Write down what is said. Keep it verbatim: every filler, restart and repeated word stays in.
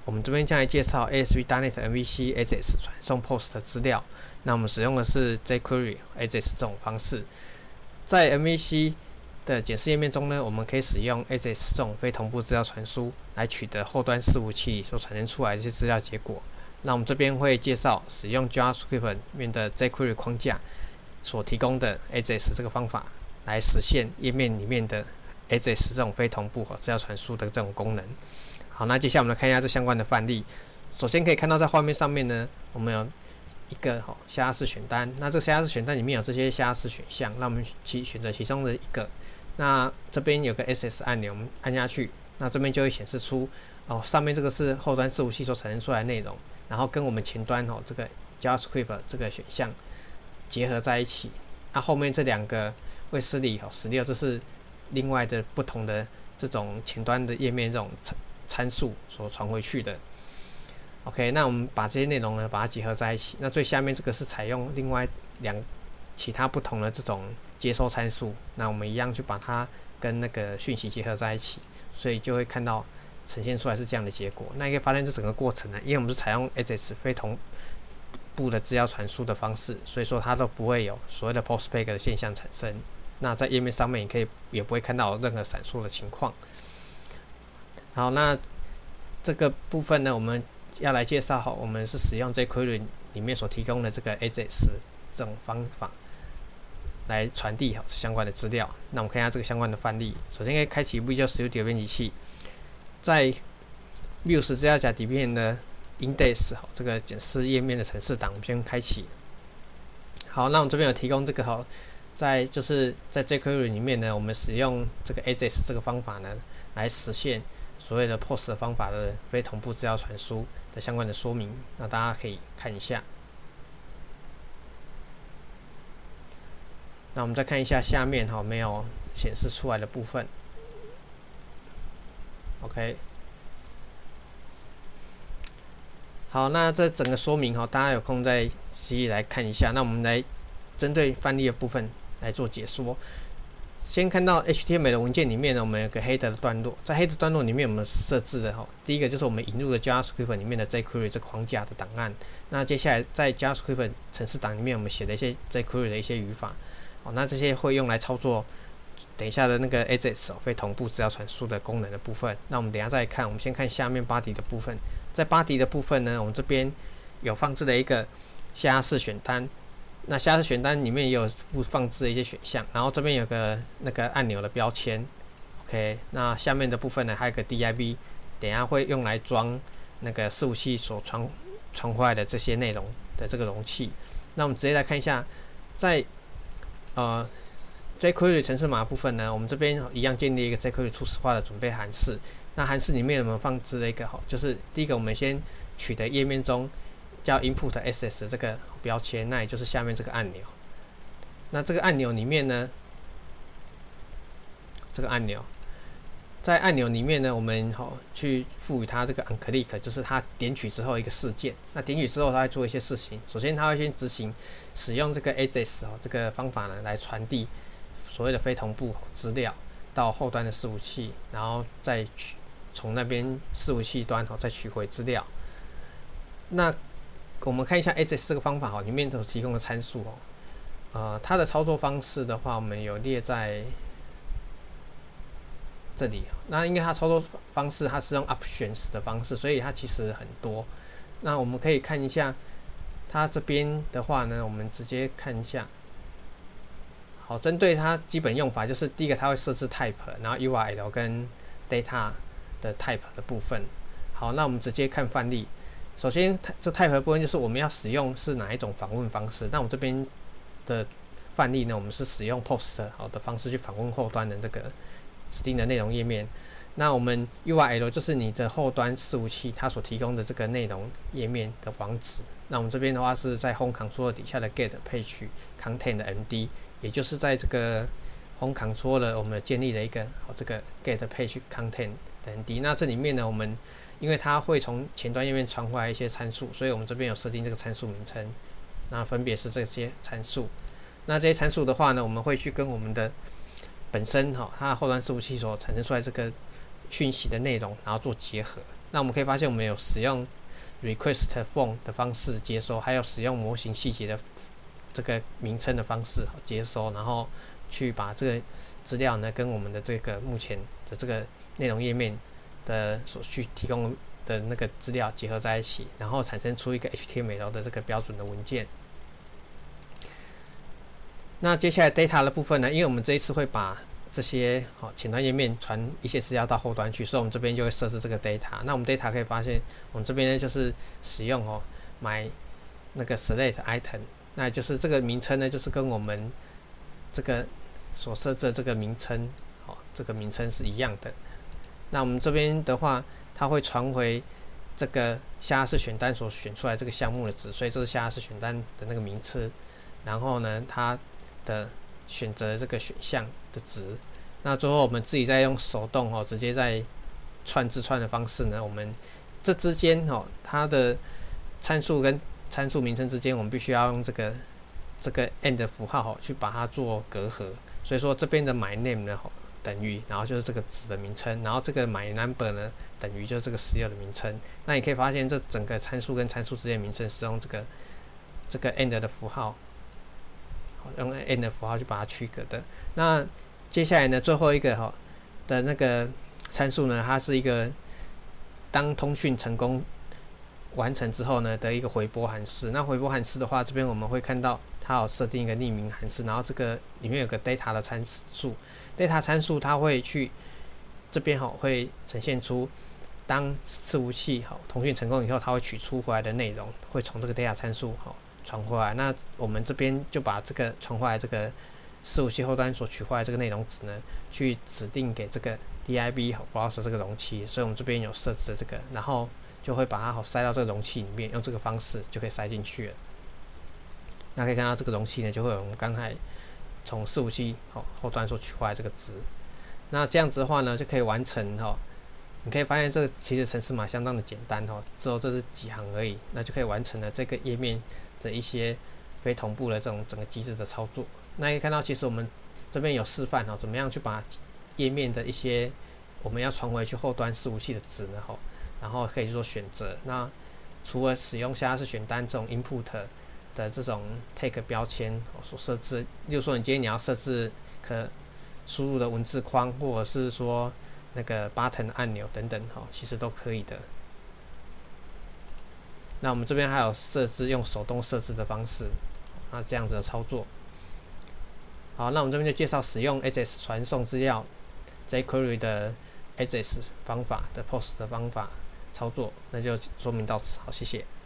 我们这边将来介绍 A S V 点 net M V C Ajax 传送 post 的资料。那我们使用的是 jQuery Ajax 这种方式。在 M V C 的检视页面中呢，我们可以使用 Ajax 这种非同步资料传输来取得后端伺服器所产生出来的一些资料结果。那我们这边会介绍使用 JavaScript 里面的 jQuery 框架所提供的 Ajax 这个方法来实现页面里面的 Ajax 这种非同步资料传输的这种功能。好，那接下来我们来看一下这相关的范例。首先可以看到在画面上面呢，我们有一个好下拉式选单。那这个下拉式选单里面有这些下拉式选项，那我们其选择其中的一个。那这边有个 S S 按钮，我们按下去，那这边就会显示出哦，上面这个是后端伺服器所产生出来的内容，然后跟我们前端哦这个 JavaScript 这个选项结合在一起。那后面这两个卫斯理哦十六，这是另外的不同的这种前端的页面这种参数所传回去的。OK， 那我们把这些内容呢把它结合在一起。那最下面这个是采用另外两其他不同的这种接收参数，那我们一样去把它跟那个讯息结合在一起，所以就会看到呈现出来是这样的结果。那你可以发现这整个过程呢，因为我们是采用 Ajax 非同步的资料传输的方式，所以说它都不会有所谓的 postback 的现象产生。那在页面上面也可以也不会看到任何闪烁的情况。好，那这个部分呢，我们要来介绍好，我们是使用 jQuery 里面所提供的这个 Ajax 这种方法来传递好相关的资料。那我们看一下这个相关的范例。首先可以开启 Visual Studio 编辑器，在 Views 资料夹里面的 Index 好这个检视页面的程式档，我们先开启。好，那我们这边有提供这个好，在就是在 jQuery 里面呢，我们使用这个 Ajax 这个方法呢，来实现所谓的 post 的方法的非同步资料传输的相关的说明。那大家可以看一下。那我们再看一下下面哈没有显示出来的部分。OK， 好，那这整个说明哈，大家有空再仔细来看一下。那我们来针对范例的部分来做解说。先看到 H T M L 的文件里面呢，我们有个 header 的段落，在 header 段落里面，我们设置的哈，第一个就是我们引入的 JavaScript 里面的 jQuery 这框架的档案。那接下来在 JavaScript 程式档里面，我们写的一些 jQuery 的一些语法。哦，那这些会用来操作等一下的那个 Ajax 哦非同步资料传输的功能的部分。那我们等一下再看，我们先看下面 body 的部分。在 body 的部分呢，我们这边有放置了一个下拉式选单。那下拉式选单里面也有放置的一些选项，然后这边有个那个按钮的标签。OK， 那下面的部分呢还有个 div， 等一下会用来装那个伺服器所传传回来的这些内容的这个容器。那我们直接来看一下，在呃 jQuery 程式码部分呢，我们这边一样建立一个 jQuery 初始化的准备函式。那函式里面我们放置了一个好，就是第一个我们先取得页面中叫 input ss 这个标签，那也就是下面这个按钮。那这个按钮里面呢，这个按钮在按钮里面呢，我们好去赋予它这个 onClick， 就是它点取之后一个事件。那点取之后，它会做一些事情。首先，它会先执行使用这个 Ajax 哦这个方法呢，来传递所谓的非同步资料到后端的伺服器，然后再取从那边伺服器端哦再取回资料。那我们看一下 Ajax 这个方法哦，里面都提供的参数哦，呃，它的操作方式的话，我们有列在这里。那因为它操作方式它是用 options 的方式，所以它其实很多。那我们可以看一下它这边的话呢，我们直接看一下。好，针对它基本用法，就是第一个它会设置 type， 然后 U R L 跟 data 的 type 的部分。好，那我们直接看范例。首先，这 type 的部分就是我们要使用是哪一种访问方式。那我们这边的范例呢，我们是使用 post 好的方式去访问后端的这个指定的内容页面。那我们 U R L 就是你的后端伺服器它所提供的这个内容页面的网址。那我们这边的话是在 Home Control 底下的 Get Page Content 的 M D， 也就是在这个 Home Control 我们建立了一个好这个 Get Page Content 的 M D。那这里面呢，我们因为它会从前端页面传回来一些参数，所以我们这边有设定这个参数名称，那分别是这些参数。那这些参数的话呢，我们会去跟我们的本身哈它的后端伺服器所产生出来这个讯息的内容，然后做结合。 那我们可以发现，我们有使用 request form 的方式接收，还有使用模型细节的这个名称的方式接收，然后去把这个资料呢跟我们的这个目前的这个内容页面的所需提供的那个资料结合在一起，然后产生出一个 H T M L 的这个标准的文件。那接下来 data 的部分呢，因为我们这一次会把这些好前端页面传一些资料到后端去，所以我们这边就会设置这个 data。那我们 data 可以发现，我们这边呢就是使用哦买那个 select item， 那就是这个名称呢就是跟我们这个所设置的这个名称，好，这个名称是一样的。那我们这边的话，它会传回这个下拉式选单所选出来这个项目的值，所以这是下拉式选单的那个名称。然后呢，它的选择这个选项的值。那最后我们自己再用手动哦，直接在串字串的方式呢，我们这之间哦，它的参数跟参数名称之间，我们必须要用这个这个 and 符号哦，去把它做隔阂。所以说这边的 my name 呢，等于，然后就是这个值的名称，然后这个 my number 呢，等于就是这个十六的名称。那你可以发现，这整个参数跟参数之间的名称是用这个这个 and 的符号，用 and 的符号去把它区隔的。那接下来呢，最后一个哈的那个参数呢，它是一个当通讯成功完成之后呢的一个回拨函式。那回拨函式的话，这边我们会看到它有设定一个匿名函式，然后这个里面有个 data 的参数 ，data 参数它会去这边哈会呈现出当伺服器好通讯成功以后，它会取出回来的内容会从这个 data 参数好传回来。那我们这边就把这个传回来这个伺服器后端所取回来这个内容值呢，去指定给这个 dib 好 browser 这个容器，所以我们这边有设置这个，然后就会把它好塞到这个容器里面，用这个方式就可以塞进去了。那可以看到这个容器呢，就会有我们刚才从伺服器好后端所取回来这个值。那这样子的话呢，就可以完成哈。你可以发现这个其实程式码相当的简单哈，之后这是几行而已，那就可以完成了这个页面的一些非同步的这种整个机制的操作。那可以看到，其实我们这边有示范哈，怎么样去把页面的一些我们要传回去后端伺服器的值呢哈，然后可以做选择。那除了使用下拉式选单这种 input 的这种 tag 标签所设置，例如说你今天你要设置可输入的文字框，或者是说那个 button 按钮等等哈，其实都可以的。那我们这边还有设置用手动设置的方式，那这样子的操作。好，那我们这边就介绍使用 Ajax 传送资料 jQuery 的 Ajax 方法的 post 的方法操作，那就说明到此。好，谢谢。